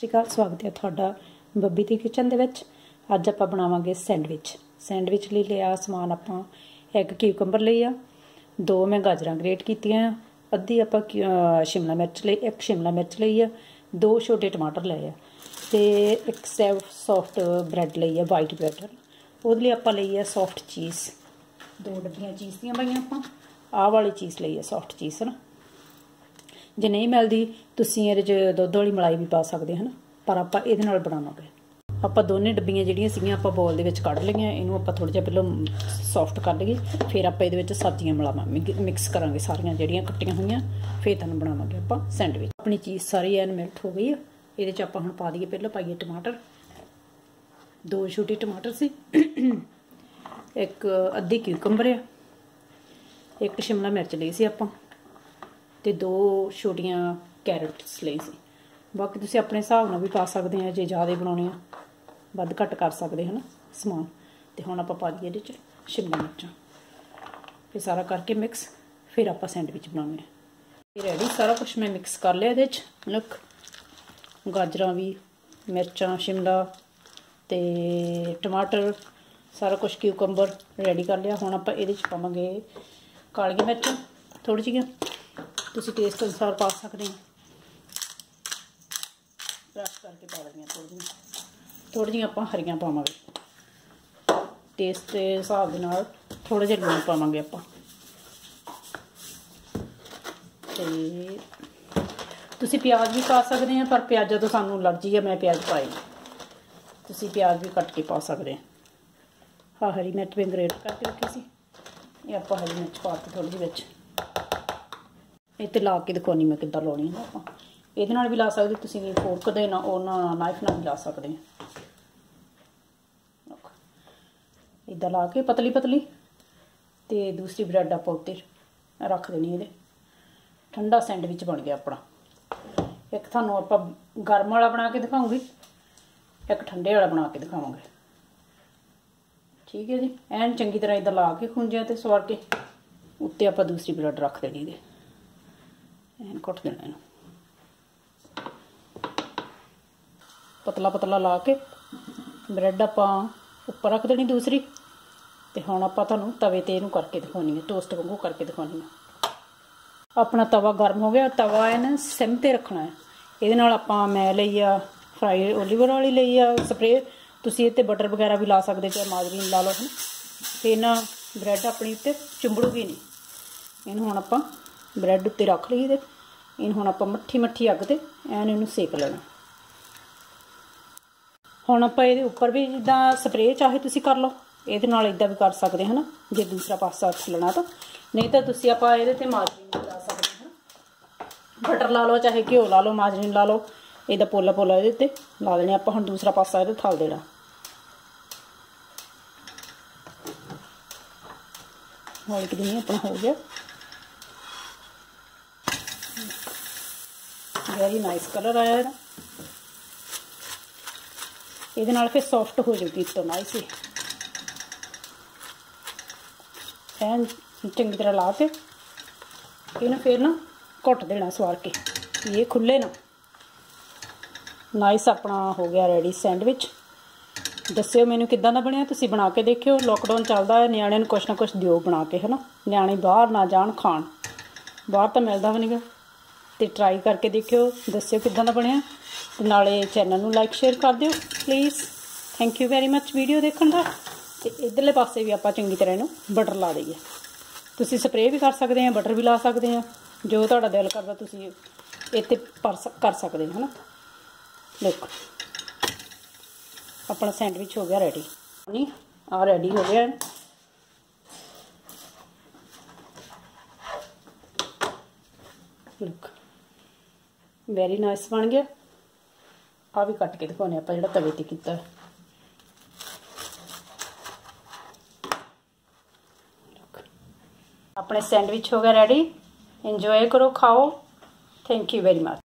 श्री अकाल। स्वागत है तुहाडा बब्बी दी किचन दे विच। अज आपां बनावांगे सैंडविच लई लिया समान आपां एक क्यूकंबर लिया, 2 मैं गाजरां ग्रेट कीतियां, अद्धी आपां शिमला मिर्च लई, एक शिमला मिर्च लई आ, 2 छोटे टमाटर लए आ ते एक सॉफ्ट ब्रैड लई आ, वाइट ब्रैड। ਉਹਦੇ ਲਈ ਆਪਾਂ ਲਈ ਆ सॉफ्ट चीज़, 2 डब्बियां चीज़ ਦੀਆਂ पाईਆਂ ਆਪਾਂ। ਆਹ वाली चीज़ ਲਈ आ सॉफ्ट चीज़ है ना। जे नहीं मिलती तुसीं इहदे च दुध वाली मलाई भी पा सकते हैं ना, पर आपां इहदे नाल बनावांगे। आपां दोने डब्बियां जिहड़ियां सीगियां आपां बॉल दे विच कढ लईआं। इहनूं आपां थोड़ा जिहा पहलों सॉफ्ट कर लईए, फिर आपां इहदे विच सब्जियां मिलावां, मिक्स करांगे सारियां जिहड़ियां कट्टियां होईयां, फिर तुहानूं बनावांगे आपां सैंडविच। अपनी चीज़ सारी एन मेल्ट हो गई है। इहदे च आपां हुण पा दईए, पहलों पाईए टमाटर, 2 छोटे टमाटर सी, एक अद्धी क्यूकंबर आ, एक शिमला मिर्च लई सी आपां ते 2 छोटियां कैरट्स लई सी। बाकी तुसीं अपने हिसाब नाल भी पा सकदे आ, जे ज़्यादा बनाउणे आ वध घट कर सकदे हैं ना समान। ते हुण आपां पा दईए इहदे च शिमला मिर्चां, फिर सारा करके मिक्स, फिर आपां सैंडविच बनाउने आ। रेडी सारा कुछ मैं मिक्स कर लिया। इहदे च लुक गाजरां भी, मिर्चां, शिमला ते टमाटर, सारा कुछ क्यूकंबर रेडी कर लिया। हुण आपां इहदे च पावांगे कालियां मिर्चां थोड़ी जिहियां, तुसीं टेस्ट अनुसार पा सकते हैं, क्रश करके पा देनियां थोड़ी जिहियां आपां हरियां पावांगे, टेस्ट के हिसाब दे नाल थोड़ा जिहा लूण पावांगे आपां। ते तुसीं प्याज भी पा सकते हैं, पर प्याज़ा तो सानूं एलर्जी है, मैं प्याज पाए नहीं। तुसीं प्याज भी कट के पा सकते हैं। हाँ, हरी मिर्च मैं ग्रेट करके रखी सी, ये आपां हरी मिर्च पाती थोड़ी जी विच। इत्ते ला के दिखानी मैं किद्दां लाउणी है। आपां इहदे नाल भी ला सकदे, तुसीं फोर्क दे नाल ओह नाइफ नाल भी ला सकदे हैं। इदां ला के पतली पतली ते दूसरी ब्रैड आपां उत्ते रख देनी। इहदे ठंडा सैंडविच बन गया अपना। एक तुहानूं आपां गर्म वाला बना के दिखाऊंगी, एक ठंडे वाला बना के दिखावांगे। ठीक है जी, एन चंगी तरह इदां ला के खुंजियां ते सवार के उत्ते आपां दूसरी ब्रैड रख देनी। इहदे एन घुट देना, इहनूं पतला पतला ला के ब्रैड आपां उपर रख देनी दूसरी। ते हुण आपां तुहानूं तवे ते इहनूं करके दिखाउणी है, टोस्ट वांगू करके दिखाउणी है। अपना तवा गर्म हो गया, तवा इहने सिम ते रखना है। इहदे नाल आपां मैं लई आ फ्राई ओलिव ऑयल वाली लई आ स्प्रे, तुसीं इत्ते बटर वगैरह भी ला सकदे, चाहे मार्जरीन ला लो है ना। ते ना ब्रैड अपनी उत्ते चुंबड़ूगी नहीं। इहनूं हुण आपां ब्रैड उत्ते रख लई ते इहनूं हुण आपां मट्ठी मट्ठी अग ते एन इहनूं सेक लेना। हुण आपां इहदे उपर भी जिद्दां स्प्रे चाहे तुसीं कर लो, इहदे नाल इदां भी कर सकदे हैं ना, जे दूसरा पासा छिलना तो। नहीं तो तुसीं आपां इहदे ते मार्जरीन ला सकदे हैं, बटर ला लो, चाहे घ्यो ला लो, मार्जरीन ला लो। इहदा पोला पोला इहदे ते ला देने आपां। हुण दूसरा पासा इहदे थल देना। हौली करी अपना हो गया, वेरी नाइस कलर आया है। इहदे नाल फिर सॉफ्ट हो जाएगी तो नाइस ही। एन चंगी तरह ला के इन्हें फिर ना घुट देना सवार के, ये खुले ना। नाइस अपना हो गया रेडी सैंडविच। दस्सिओ मैनूं किद्दां दा बनिया, तुसीं बना के देखिओ। लॉकडाउन चलदा है, निआणिਆਂ ਨੂੰ कुछ ना कुछ दिओ बना के है ना, निआणे बाहर ना जाण खाण, बाहर तो मिलदा भी नहीं गा। ते ट्राई करके देखिओ, दस्सिओ किद्दां दा बनिया। ते नाले चैनल नूं लाइक शेयर कर दिओ please. Thank you very much video देखण दा। ते इधरले पासे भी आपां चंगी तरह इहनूं बटर ला दईए। तुसीं स्प्रे भी कर सकते हैं, बटर भी ला सकते हैं, जो तुहाडा दिल करदा तुसीं इत्ते कर सकते हैं है ना। देखो अपना सैंडविच हो गया रेडी। नहीं आ रेडी हो गया। लुक वेरी नाइस बन गया। आ भी कट के दिखाने आपां जिहड़ा तवे ते कीता है। अपने सैंडविच हो गया रेडी। इंजॉय करो, खाओ। Thank you very much.